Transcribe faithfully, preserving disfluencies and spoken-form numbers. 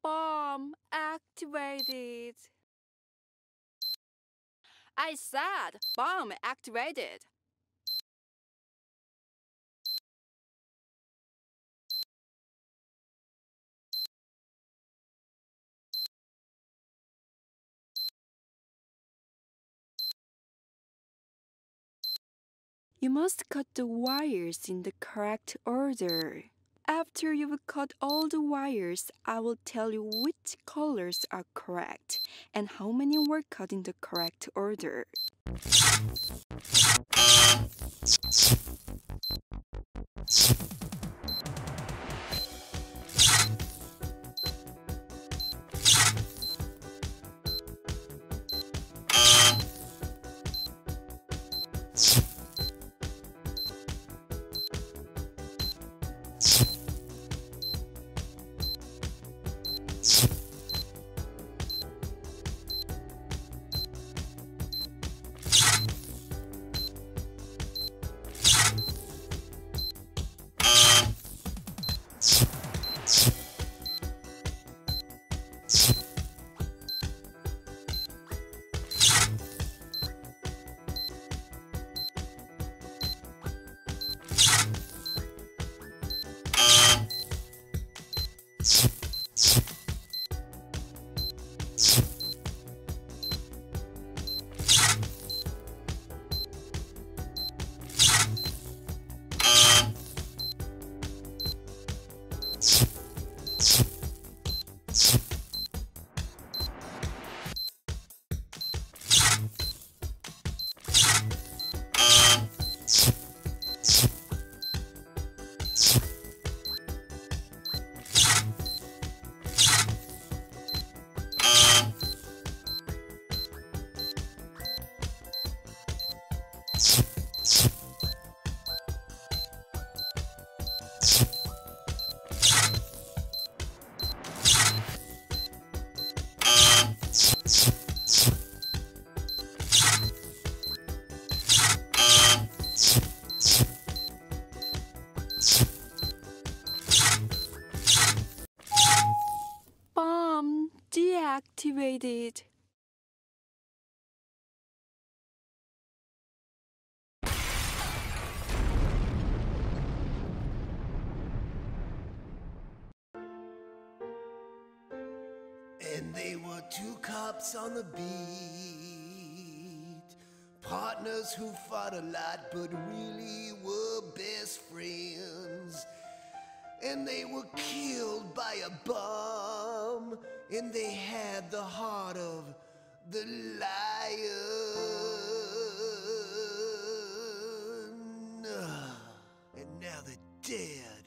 Bomb activated. I said bomb activated. You must cut the wires in the correct order. After you've cut all the wires, I will tell you which colors are correct and how many were cut in the correct order. Bomb deactivated. And they were two cops on the beat, partners who fought a lot but really were best friends. And they were killed by a bomb, and they had the heart of the lion. And now they're dead.